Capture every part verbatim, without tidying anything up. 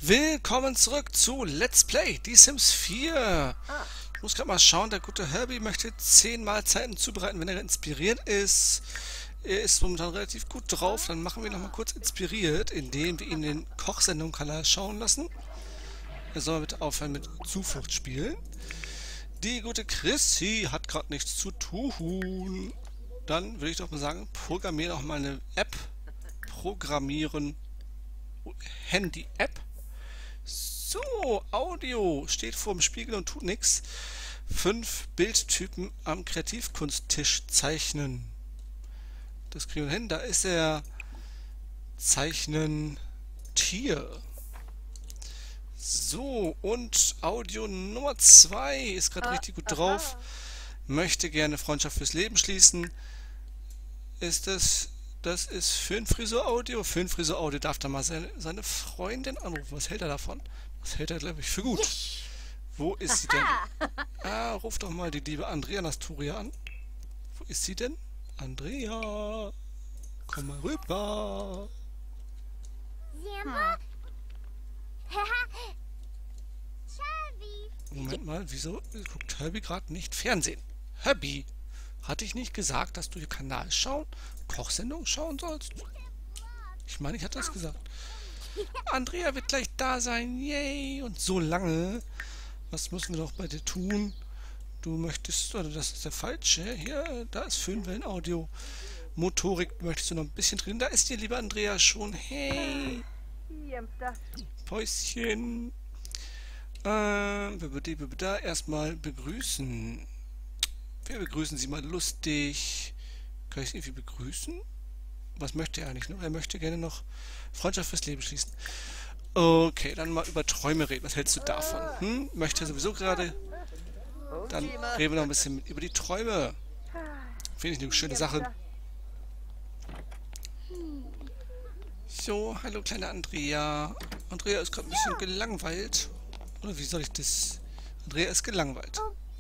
Willkommen zurück zu Let's Play Die Sims vier. Ich muss gerade mal schauen, der gute Herbie möchte zehn Mahlzeiten zubereiten, wenn er inspiriert ist. Er ist momentan relativ gut drauf. Dann machen wir ihn noch mal kurz inspiriert, indem wir ihn den Kochsendung-Kanal schauen lassen. Er soll bitte aufhören mit Zuflucht spielen. Die gute Chrissy hat gerade nichts zu tun. Dann würde ich doch mal sagen, programmiere noch mal eine App. Programmieren. Handy-App. So, Audio steht vor dem Spiegel und tut nichts. Fünf Bildtypen am Kreativkunsttisch zeichnen. Das kriegen wir hin. Da ist er. Zeichnen Tier. So, und Audio Nummer zwei ist gerade richtig gut drauf. Möchte gerne Freundschaft fürs Leben schließen. Ist das... Das ist Föhnfrisur-Audio. Föhnfrisur-Audio darf da mal seine, seine Freundin anrufen. Was hält er davon? Das hält er, glaube ich, für gut. Wo ist sie denn? Ah, ruf doch mal die liebe Andrea Nasturia an. Wo ist sie denn? Andrea, komm mal rüber. Moment mal, wieso guckt Herbie gerade nicht Fernsehen? Herbie, hatte ich nicht gesagt, dass du den Kanal schauen, Kochsendung schauen sollst? Ich meine, ich hatte das gesagt. Andrea wird gleich da sein, yay! Und so lange, was müssen wir doch bei dir tun? Du möchtest, oder das ist der falsche, hier, da ist Föhnwellen-Audio. Motorik möchtest du noch ein bisschen drin. Da ist die liebe Andrea schon, hey! Päuschen! Äh, wir würden da erstmal begrüßen. Wir begrüßen sie mal lustig. Kann ich sie irgendwie begrüßen? Was möchte er eigentlich noch? Er möchte gerne noch Freundschaft fürs Leben schließen. Okay, dann mal über Träume reden. Was hältst du davon? Hm? Möchte er sowieso gerade? Dann reden wir noch ein bisschen über die Träume. Finde ich eine schöne Sache. So, hallo kleine Andrea. Andrea ist gerade ein bisschen gelangweilt. Oder wie soll ich das? Andrea ist gelangweilt.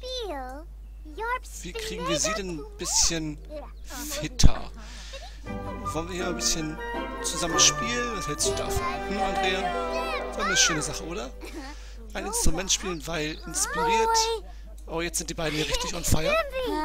Wie kriegen wir sie denn ein bisschen fitter? Wollen wir hier ein bisschen zusammen spielen? Was hältst du davon? Hm, Andrea? Das war eine schöne Sache, oder? Ein Instrument spielen, weil inspiriert. Oh, jetzt sind die beiden hier richtig on fire.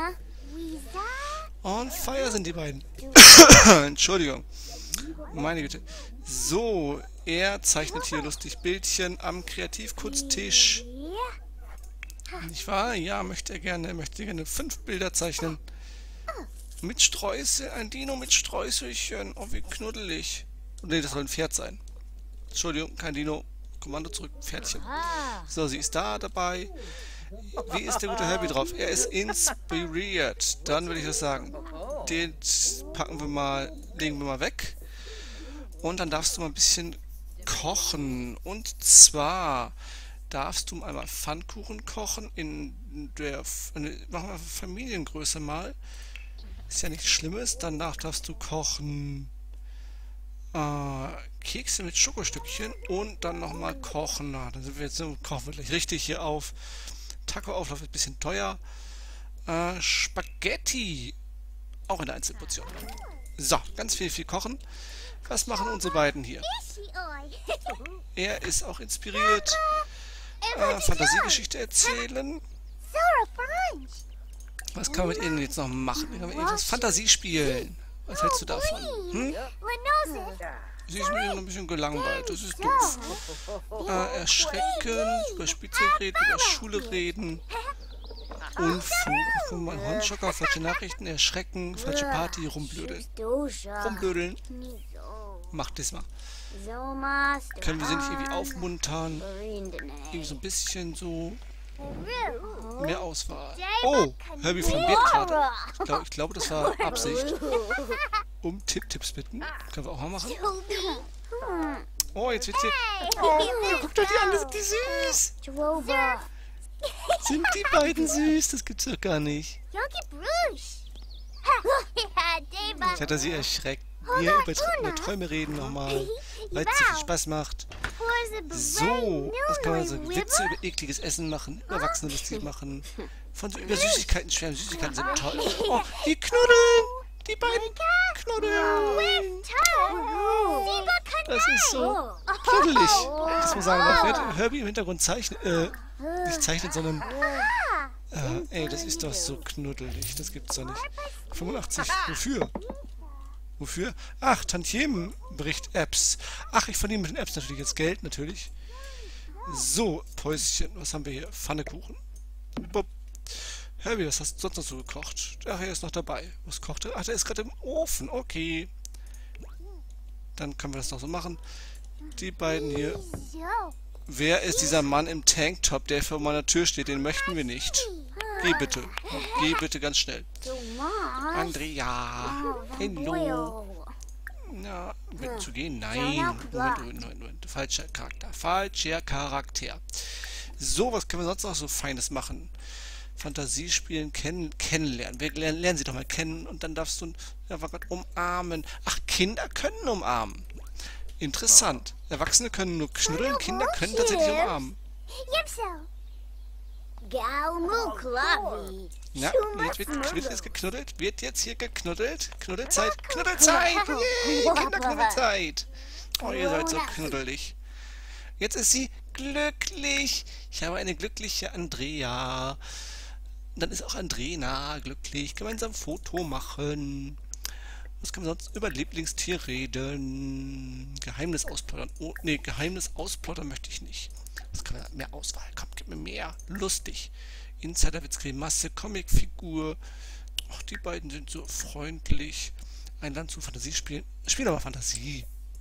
On fire sind die beiden. Entschuldigung. Meine Güte. So, er zeichnet hier lustig Bildchen am Kreativkunsttisch. Nicht wahr? Ja, möchte er gerne. Er möchte gerne fünf Bilder zeichnen. Mit Streusel. Ein Dino mit Streuselchen. Oh, wie knuddelig. Ne, das soll ein Pferd sein. Entschuldigung, kein Dino. Kommando zurück, Pferdchen. So, sie ist da dabei. Wie ist der gute Herbie drauf? Er ist inspiriert. Dann würde ich das sagen. Den packen wir mal, legen wir mal weg. Und dann darfst du mal ein bisschen kochen. Und zwar... darfst du einmal Pfannkuchen kochen in der, machen wir Familiengröße mal. Ist ja nichts Schlimmes. Danach darfst du kochen äh, Kekse mit Schokostückchen und dann nochmal kochen. Na, dann sind wir jetzt, kochen wir gleich richtig hier auf. Taco-Auflauf ist ein bisschen teuer. Äh, Spaghetti. Auch in der Einzelportion. So, ganz viel, viel kochen. Was machen unsere beiden hier? Er ist auch inspiriert. Äh, Fantasiegeschichte erzählen. Was kann man mit ihnen jetzt noch machen? Wir können etwas Fantasie spielen. Was hältst du davon? Hm? Sie ist mir noch ein bisschen gelangweilt. Das ist doof. Äh, erschrecken, über Spielzeug reden, über Schule reden. Unfug. Mein Hornschocker, falsche Nachrichten, erschrecken, falsche Party, rumblödeln. Rumblödeln. Mach das mal. Können wir sie nicht irgendwie aufmuntern? Irgendwie so ein bisschen so... mehr Auswahl. Oh, Herbie flambiert gerade. Ich glaube, ich glaube, das war Absicht. Um Tipp-Tipps bitten. Können wir auch mal machen. Oh, jetzt wird sie... Oh, guckt euch die an, sind die süß. Sind die beiden süß? Das gibt's doch gar nicht. Jetzt hat er sie erschreckt. Wir über Träume reden nochmal, weil es so viel Spaß macht. So, was kann man so Witze über ekliges Essen machen, über Erwachsene lustig machen, von so über Süßigkeiten schwärmen. Süßigkeiten sind toll. Oh, die knuddeln! Die beiden knuddeln! Das ist so knuddelig. erstmal sagen darf, während Herbie im Hintergrund zeichnet, äh, nicht zeichnet, sondern, äh, ey, das ist doch so knuddelig, das gibt's doch nicht. fünfundachtzig, wofür? Wofür? Ach, Tantiemenbericht Apps. Ach, ich verdiene mit den Apps natürlich jetzt Geld, natürlich. So, Päuschen, was haben wir hier? Pfannekuchen. Bup. Herbie, was hast du sonst noch so gekocht? Ach, er ist noch dabei. Was kocht er? Ach, der ist gerade im Ofen, okay. Dann können wir das noch so machen. Die beiden hier. Wer ist dieser Mann im Tanktop, der vor meiner Tür steht? Den möchten wir nicht. Geh bitte. Geh bitte ganz schnell. Andrea. Hallo. Na, mit zu gehen? Nein. Moment, Moment, Moment, Moment. Falscher Charakter. Falscher Charakter. So, was können wir sonst noch so Feines machen? Fantasiespielen, kennen, kennenlernen. Wir lernen, lernen sie doch mal kennen und dann darfst du ja, umarmen. Ach, Kinder können umarmen. Interessant. Erwachsene können nur knuddeln, Kinder können tatsächlich umarmen. Na, jetzt wird, wird jetzt geknuddelt? Wird jetzt hier geknuddelt? Knuddelzeit? Knuddelzeit! Yeah, Kinderknuddelzeit! Oh, ihr seid so knuddelig. Jetzt ist sie glücklich. Ich habe eine glückliche Andrea. Dann ist auch Andrena glücklich. Gemeinsam Foto machen. Was können wir sonst über Lieblingstier reden? Geheimnis ausplaudern. Oh, nee, Geheimnis ausplaudern möchte ich nicht. Was kann man? Mehr Auswahl. Komm, gib mir mehr. Lustig. Insiderwitz, Masse, Comicfigur. Ach, die beiden sind so freundlich. Ein Land zu Fantasiespielen. Spiel aber Fantasie.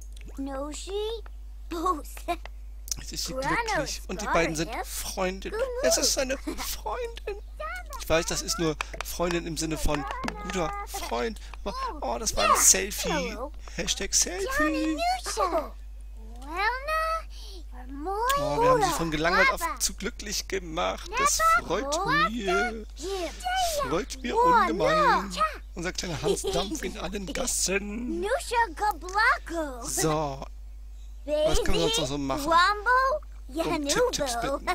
Jetzt ist sie glücklich. Und die beiden sind Freundin. Es ist eine Freundin. Ich weiß, das ist nur Freundin im Sinne von guter Freund. Oh, das war ein Selfie. Hashtag Selfie. Oh, wir haben sie von gelangweilt auf zu glücklich gemacht. Das freut mir. Freut mir ungemein. Unser kleiner Hans dampft in allen Gassen. So. Was können wir sonst noch so machen? Um Tipp-Tipps bitten.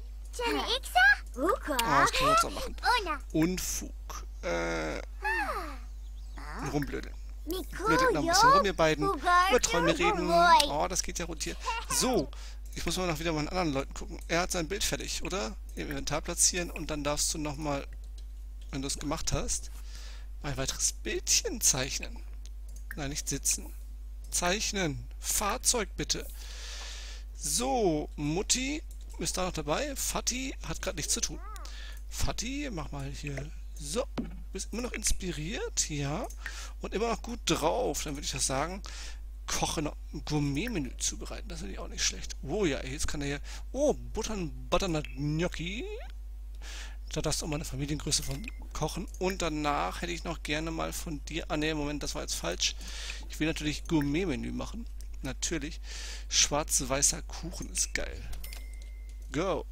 Ah, was können wir sonst noch machen? Unfug. Äh. Rumblödeln. Blödet noch ein bisschen rum, ihr beiden. Über Träume reden. Oh, das geht ja rund hier. So. Ich muss mal noch wieder mal an anderen Leuten gucken. Er hat sein Bild fertig, oder? Im Inventar platzieren und dann darfst du nochmal, wenn du es gemacht hast, ein weiteres Bildchen zeichnen. Nein, nicht sitzen. Zeichnen. Fahrzeug bitte. So, Mutti ist da noch dabei. Fatti hat gerade nichts zu tun. Fatti, mach mal hier. So, bist immer noch inspiriert, ja. Und immer noch gut drauf. Dann würde ich das sagen, kochen, ein Gourmet-Menü zubereiten. Das finde ich auch nicht schlecht. Oh ja, jetzt kann er hier. Oh, Buttern, Butternut Gnocchi. Da darfst du auch mal eine Familiengröße von kochen. Und danach hätte ich noch gerne mal von dir. Ah ne, Moment, das war jetzt falsch. Ich will natürlich Gourmet-Menü machen. Natürlich. Schwarz-weißer Kuchen ist geil. Go.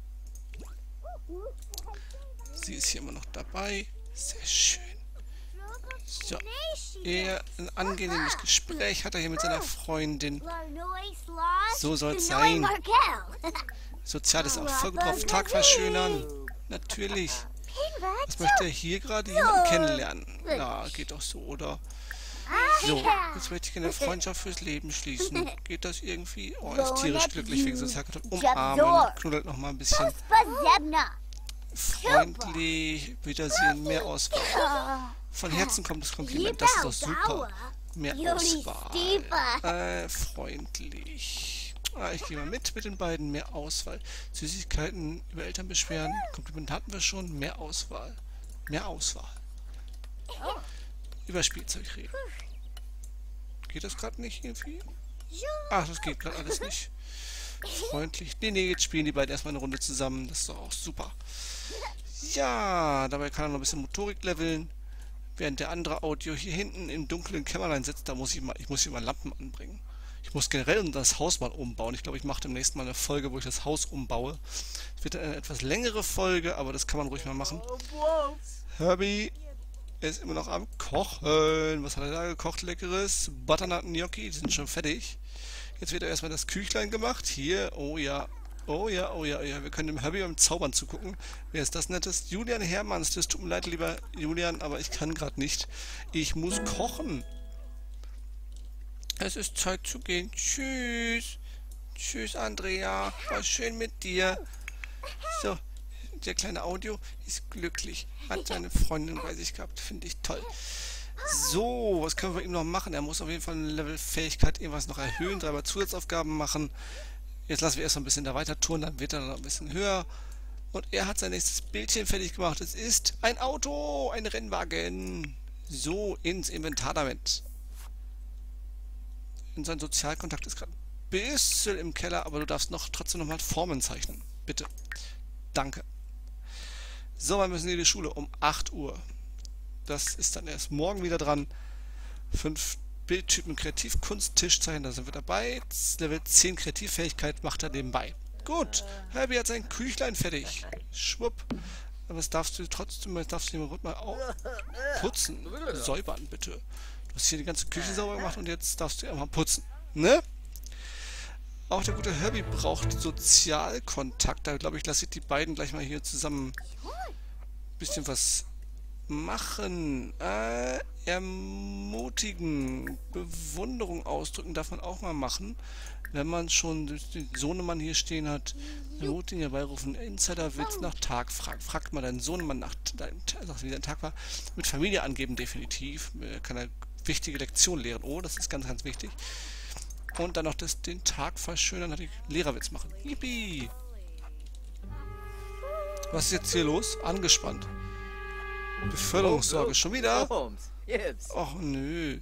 Sie ist hier immer noch dabei. Sehr schön. So. Er, ein angenehmes Gespräch hat er hier mit seiner Freundin. So soll es sein. Sozial ist auch voll gut drauf. Tag verschönern. Natürlich. Was möchte er hier gerade jemanden kennenlernen? Na, geht doch so, oder? So, jetzt möchte ich eine Freundschaft fürs Leben schließen. Geht das irgendwie? Oh, er ist tierisch glücklich wegen seines Herkunfts. Umarmen, knuddelt noch mal ein bisschen. Freundlich, Wiedersehen, mehr Auswahl. Von Herzen kommt das Kompliment, das ist doch super. Mehr Auswahl. Äh, freundlich. Ah, ich gehe mal mit mit den beiden. Mehr Auswahl. Süßigkeiten über Eltern beschweren. Kompliment hatten wir schon. Mehr Auswahl. Mehr Auswahl. Über Spielzeug reden. Geht das gerade nicht irgendwie? Ach, das geht gerade alles nicht. Freundlich. Nee, nee, jetzt spielen die beiden erstmal eine Runde zusammen. Das ist doch auch super. Ja, dabei kann er noch ein bisschen Motorik leveln. Während der andere Audio hier hinten im dunklen Kämmerlein sitzt, da muss ich mal, ich muss hier mal Lampen anbringen. Ich muss generell das Haus mal umbauen. Ich glaube, ich mache demnächst mal eine Folge, wo ich das Haus umbaue. Es wird eine etwas längere Folge, aber das kann man ruhig mal machen. Herbie ist immer noch am Kochen. Was hat er da gekocht? Leckeres. Butternut Gnocchi, die sind schon fertig. Jetzt wird erstmal das Küchlein gemacht. Hier, oh ja. Oh ja, oh ja, oh ja. Wir können dem Herbie beim Zaubern zugucken. Wer ist das Nettes? Julian Hermanns. Das tut mir leid, lieber Julian, aber ich kann gerade nicht. Ich muss kochen. Es ist Zeit zu gehen. Tschüss. Tschüss. Tschüss, Andrea. War schön mit dir. So, der kleine Audio ist glücklich. Hat seine Freundin bei sich gehabt. Finde ich toll. So, was können wir ihm noch machen? Er muss auf jeden Fall eine Levelfähigkeit irgendwas noch erhöhen. Dreimal Zusatzaufgaben machen. Jetzt lassen wir erst mal ein bisschen da weiter touren. Dann wird er noch ein bisschen höher. Und er hat sein nächstes Bildchen fertig gemacht. Es ist ein Auto, ein Rennwagen. So, ins Inventar damit. In sein Sozialkontakt ist gerade ein bisschen im Keller, aber du darfst noch trotzdem nochmal Formen zeichnen. Bitte. Danke. So, wir müssen in die Schule um acht Uhr. Das ist dann erst morgen wieder dran. Fünf Bildtypen Kreativkunsttisch zeichnen, da sind wir dabei. Level zehn Kreativfähigkeit macht er nebenbei. Gut, Herbie hat sein Küchlein fertig. Schwupp. Aber das darfst du trotzdem, das darfst du mal putzen. Säubern, bitte. Du hast hier die ganze Küche sauber gemacht und jetzt darfst du ja mal putzen. Ne? Auch der gute Herbie braucht Sozialkontakt. Da glaube ich, lasse ich die beiden gleich mal hier zusammen ein bisschen was machen. Äh, ermutigen. Bewunderung ausdrücken darf man auch mal machen. Wenn man schon den Sohnemann hier stehen hat, ermutigen, herbeirufen, Insider willst nach Tag fragen. Fragt mal deinen Sohnemann nach deinem Tag, wie dein Tag war. Mit Familie angeben, definitiv. Kann er wichtige Lektionen lehren. Oh, das ist ganz, ganz wichtig. Und dann noch das, den Tag verschönern, hatte ich Lehrerwitz machen. Yippie! Was ist jetzt hier los? Angespannt. Beförderungssorge. Schon wieder? Och, nö.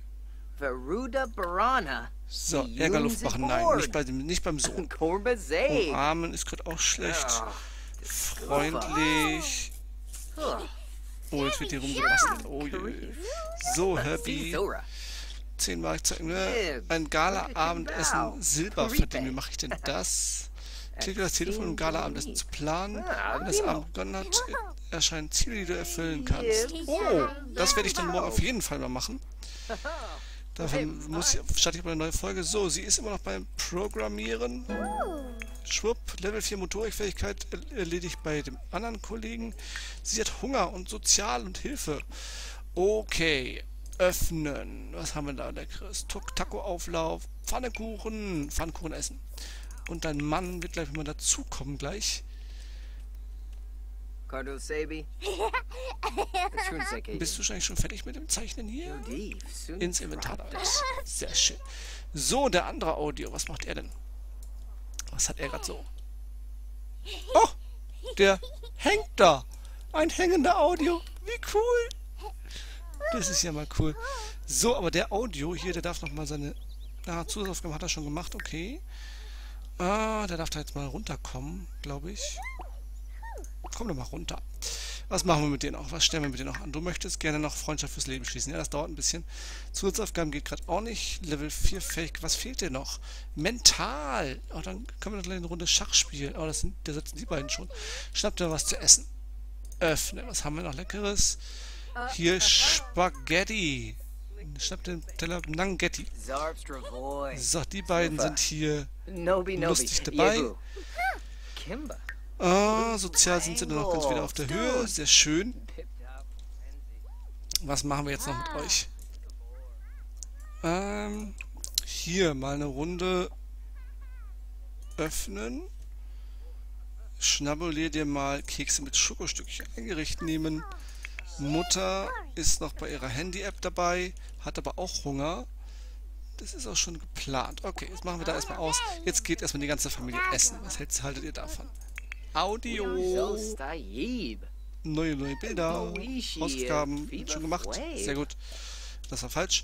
So, Ärgerluft machen. Nein, nicht, bei dem, nicht beim Sohn. Umarmen ist gerade auch schlecht. Freundlich. Oh, jetzt wird hier rumgebastelt. Oh je. So, Herbie. Zehnmal zeigen wir. Ein Gala-Abendessen Silber verdienen. Wie mache ich denn das? Klicke das Telefon, um Gala-Abendessen zu planen. Wenn das Abend begonnen hat, erscheinen Ziele, die du erfüllen kannst. Oh, das werde ich dann morgen auf jeden Fall mal machen. Davon muss ich, starte ich mal eine neue Folge. So, sie ist immer noch beim Programmieren. Schwupp, Level vier Motorikfähigkeit erledigt bei dem anderen Kollegen. Sie hat Hunger und Sozial und Hilfe. Okay, öffnen. Was haben wir da leckeres? Taco-Auflauf, Pfannekuchen, Pfannkuchen essen. Und dein Mann wird gleich mal dazukommen gleich. Bist du eigentlich schon fertig mit dem Zeichnen hier? Ins Inventar alles. Sehr schön. So, der andere Audio. Was macht er denn? Was hat er gerade so? Oh, der hängt da. Ein hängender Audio. Wie cool. Das ist ja mal cool. So, aber der Audio hier, der darf nochmal seine... Ah, Zusatzaufgaben hat er schon gemacht. Okay. Ah, der darf da jetzt mal runterkommen, glaube ich. Komm doch mal runter. Was machen wir mit dir noch? Was stellen wir mit dir noch an? Du möchtest gerne noch Freundschaft fürs Leben schließen. Ja, das dauert ein bisschen. Zusatzaufgaben geht gerade auch nicht. Level vier Fähig. Was fehlt dir noch? Mental. Oh, dann können wir noch eine Runde Schach spielen. Oh, das sind, da sitzen die beiden schon. Schnapp dir was zu essen. Öffne. Was haben wir noch Leckeres? Hier Spaghetti. Schnapp den Teller Nangetti. So, die beiden sind hier lustig dabei. Ah, sozial sind sie nur noch ganz wieder auf der Höhe. Sehr schön. Was machen wir jetzt noch mit euch? Ähm, hier mal eine Runde öffnen. Schnabulier dir mal Kekse mit Schokostückchen eingerichtet nehmen. Mutter ist noch bei ihrer Handy-App dabei, hat aber auch Hunger. Das ist auch schon geplant. Okay, jetzt machen wir da erstmal aus. Jetzt geht erstmal die ganze Familie essen. Was hältst, haltet ihr davon? Audio. Neue, neue Bilder. Hausaufgaben. Schon gemacht. Sehr gut. Das war falsch.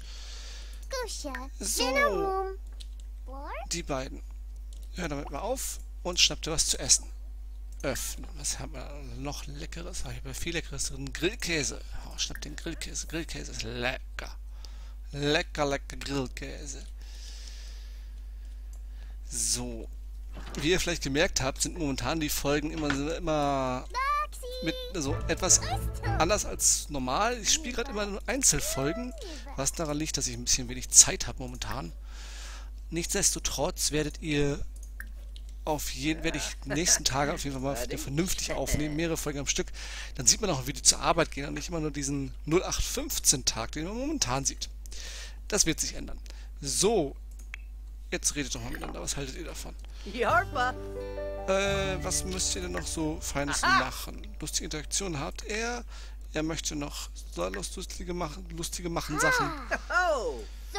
So. Die beiden. Hör damit mal auf und schnapp dir was zu essen. Öffnen. Was haben wir noch Leckeres? Ich habe viel Leckeres drin. Grillkäse. Oh, schnapp den Grillkäse. Grillkäse ist lecker. Lecker, lecker Grillkäse. So. Wie ihr vielleicht gemerkt habt, sind momentan die Folgen immer, immer mit so etwas anders als normal. Ich spiele gerade immer nur Einzelfolgen, was daran liegt, dass ich ein bisschen wenig Zeit habe momentan. Nichtsdestotrotz werdet ihr auf jeden, werde ich die nächsten Tage auf jeden Fall mal vernünftig aufnehmen, mehrere Folgen am Stück. Dann sieht man auch, wie die zur Arbeit gehen und nicht immer nur diesen null acht fünfzehn Tag, den man momentan sieht. Das wird sich ändern. So, Jetzt redet doch mal miteinander. Was haltet ihr davon? Yarpa. Äh, was müsst ihr denn noch so Feines machen? Lustige Interaktion hat er. Er möchte noch so lustige machen, lustige machen Sachen. Oh.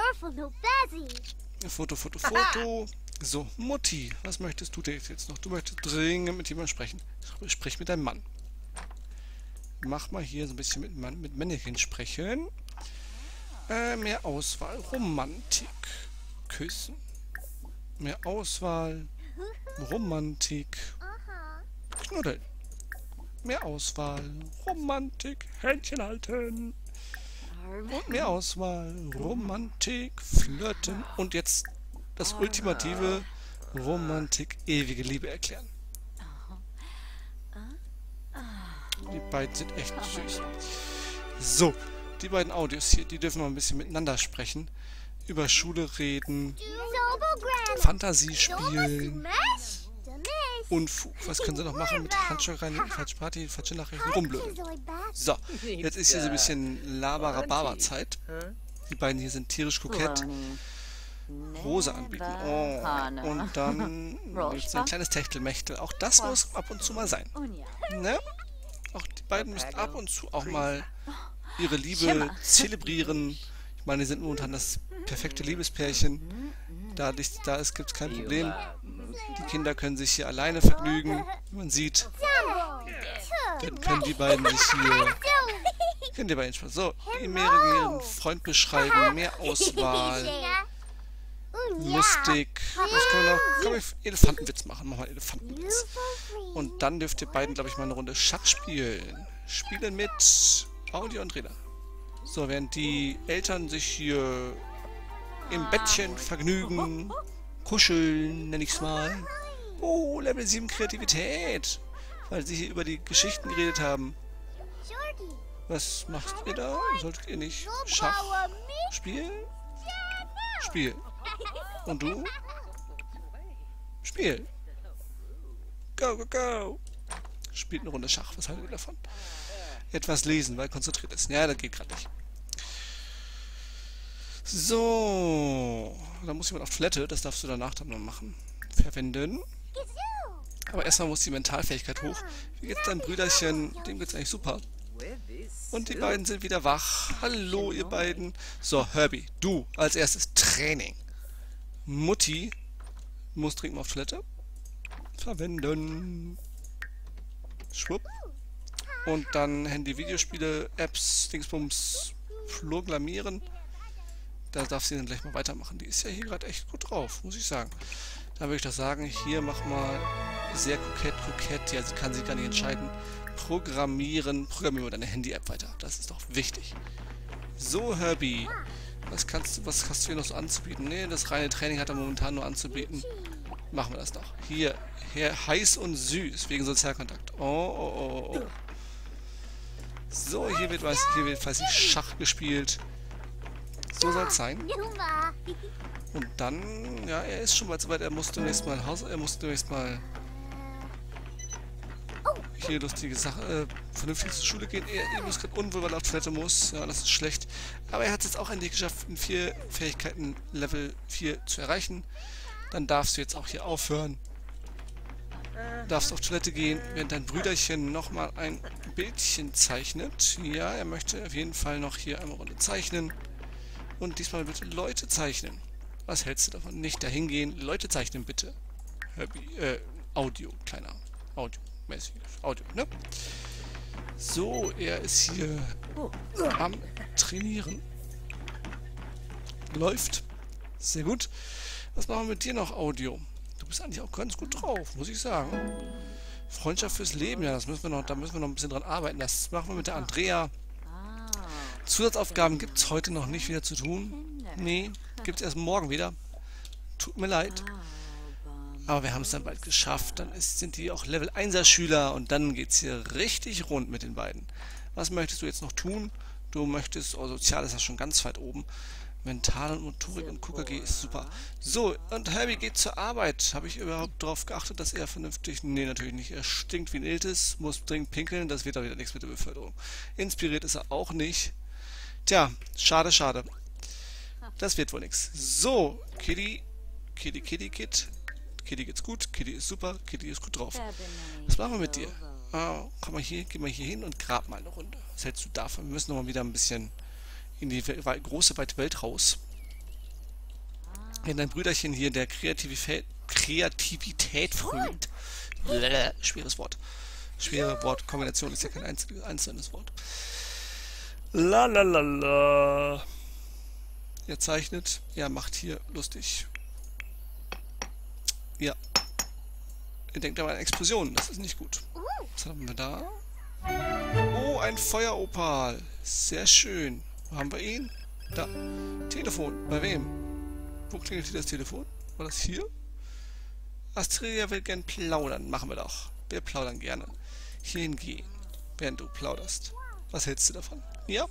Foto, Foto, Foto. So, Mutti, was möchtest du denn jetzt noch? Du möchtest dringend mit jemandem sprechen. Sprich mit deinem Mann. Mach mal hier so ein bisschen mit, Mann, mit Männchen sprechen. Äh, mehr Auswahl. Romantik. Küssen. Mehr Auswahl. Romantik. Knuddeln. Mehr Auswahl. Romantik. Händchen halten. Und mehr Auswahl. Romantik. Flirten. Und jetzt das ultimative Romantik. Ewige Liebe erklären. Die beiden sind echt süß. So, die beiden Audios hier, die dürfen mal ein bisschen miteinander sprechen. Über Schule reden. Fantasie spielen. Unfug. Was können sie noch machen? Mit Handschuhe rein, falsche Party, falsche Nachrichten, rumblödeln. So, jetzt ist hier so ein bisschen Labarababa-Zeit. Die beiden hier sind tierisch kokett. Rose anbieten. Oh. Und dann gibt es ein kleines Techtelmechtel. Auch das muss ab und zu mal sein. Ne? Auch die beiden müssen ab und zu auch mal ihre Liebe zelebrieren. Ich meine, die sind momentan das perfekte Liebespärchen. Da, da ist, gibt es kein Problem. Die Kinder können sich hier alleine vergnügen. Wie man sieht, dann können die beiden sich hier... Können die beiden Spaß. So, ihren Freund beschreiben, mehr Auswahl. Lustig. Was können wir noch? Können wir Elefantenwitz machen? Machen wir Elefantenwitz. Und dann dürft ihr beiden, glaube ich, mal eine Runde Schach spielen. Spielen mit Audio und Räder. So, während die Eltern sich hier im Bettchen vergnügen, kuscheln, nenne ich es mal. Oh, Level sieben Kreativität. Weil sie hier über die Geschichten geredet haben. Was macht ihr da? Solltet ihr nicht Schach spielen? Spiel. Und du? Spiel. Go, go, go. Spielt eine Runde Schach. Was haltet ihr davon? Etwas lesen, weil konzentriert ist. Ja, das geht gerade nicht. So. Da muss jemand auf Toilette. Das darfst du danach dann noch machen. Verwenden. Aber erstmal muss die Mentalfähigkeit hoch. Wie geht's deinem Brüderchen? Dem geht's eigentlich super. Und die beiden sind wieder wach. Hallo, ihr beiden. So, Herbie, du als erstes Training. Mutti muss dringend mal auf Toilette. Verwenden. Schwupp. Und dann Handy, Videospiele, Apps, Dingsbums, proklamieren. Da darf sie dann gleich mal weitermachen. Die ist ja hier gerade echt gut drauf, muss ich sagen. Da würde ich doch sagen, hier mach mal sehr kokett, kokett. Ja, sie kann sich gar nicht entscheiden. Programmieren. Programmieren wir deine Handy-App weiter. Das ist doch wichtig. So, Herbie. Was kannst du, was hast du hier noch so anzubieten? Ne, das reine Training hat er momentan nur anzubieten. Machen wir das doch. Hier, hier heiß und süß, wegen Sozialkontakt. Oh, oh, oh, oh. So, hier wird, weiß, hier wird, weiß ich, Schach gespielt. So soll es sein. Und dann, ja, er ist schon bald soweit, er muss demnächst mal Haus, er muss demnächst mal hier lustige Sache, äh, vernünftig zur Schule gehen. Er, er muss gerade unwohl, weil er auf Toilette muss. Ja, das ist schlecht. Aber er hat es jetzt auch endlich geschafft, in vier Fähigkeiten Level vier zu erreichen. Dann darfst du jetzt auch hier aufhören. Darfst auf Toilette gehen, während dein Brüderchen nochmal ein Bildchen zeichnet. Ja, er möchte auf jeden Fall noch hier einmal Runde zeichnen. Und diesmal bitte Leute zeichnen. Was hältst du davon? Nicht dahin gehen. Leute zeichnen bitte. Herbie, äh, Audio, kleiner. Audio. Mäßig. Audio, ne? So, er ist hier am Trainieren. Läuft. Sehr gut. Was machen wir mit dir noch, Audio? Du bist eigentlich auch ganz gut drauf, muss ich sagen. Freundschaft fürs Leben, ja, das müssen wir noch, da müssen wir noch ein bisschen dran arbeiten. Das machen wir mit der Andrea. Zusatzaufgaben gibt es heute noch nicht wieder zu tun. Nee, gibt es erst morgen wieder. Tut mir leid. Aber wir haben es dann bald geschafft. Dann ist, sind die auch Level einser Schüler und dann geht es hier richtig rund mit den beiden. Was möchtest du jetzt noch tun? Du möchtest, oh, Sozial ist das schon ganz weit oben. Mental und Motorik und Q K G ist super. So, und Herbie geht zur Arbeit. Habe ich überhaupt darauf geachtet, dass er vernünftig... Nee, natürlich nicht. Er stinkt wie ein Iltis, muss dringend pinkeln. Das wird da wieder nichts mit der Beförderung. Inspiriert ist er auch nicht. Tja, schade, schade. Das wird wohl nichts. So, Kitty, Kitty, Kitty, Kit. Kitty geht's gut. Kitty ist super. Kitty ist gut drauf. Was machen wir mit dir? Ah, komm mal hier, geh mal hier hin und grab mal eine Runde. Was hältst du davon? Wir müssen noch mal wieder ein bisschen in die we große, weite Welt raus. Wenn dein Brüderchen hier der Kreativität, Kreativität frönt. Blablabla, schweres Wort. Schwere Wortkombination ist ja kein einzelnes, einzelnes Wort. La la la la. Er zeichnet, er macht hier lustig. Ja. Er denkt aber an Explosionen, das ist nicht gut. Was haben wir da? Oh, ein Feueropal. Sehr schön. Wo haben wir ihn? Da. Telefon. Bei wem? Wo klingelt hier das Telefon? War das hier? Astria will gern plaudern. Machen wir doch. Wir plaudern gerne. Hierhin gehen, während du plauderst. Was hältst du davon? Ja?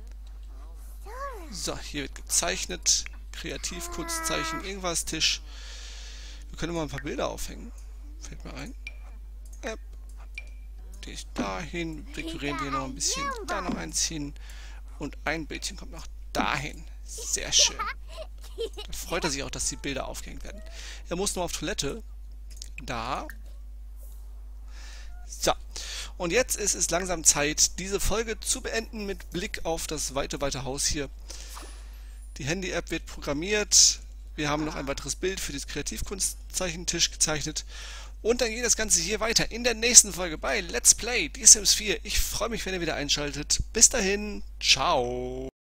So, hier wird gezeichnet. Kreativ, Kurzzeichen, irgendwas, Tisch. Wir können mal ein paar Bilder aufhängen. Fällt mir ein. Äh, die dahin. Dekorieren wir noch ein bisschen. Da noch eins hin. Und ein Bildchen kommt noch dahin. Sehr schön. Da freut er sich auch, dass die Bilder aufgehängt werden. Er muss nur auf Toilette. Da. So. Und jetzt ist es langsam Zeit, diese Folge zu beenden mit Blick auf das weite, weite Haus hier. Die Handy-App wird programmiert. Wir haben noch ein weiteres Bild für das Kreativkunstzeichentisch gezeichnet. Und dann geht das Ganze hier weiter in der nächsten Folge bei Let's Play The Sims vier. Ich freue mich, wenn ihr wieder einschaltet. Bis dahin, ciao.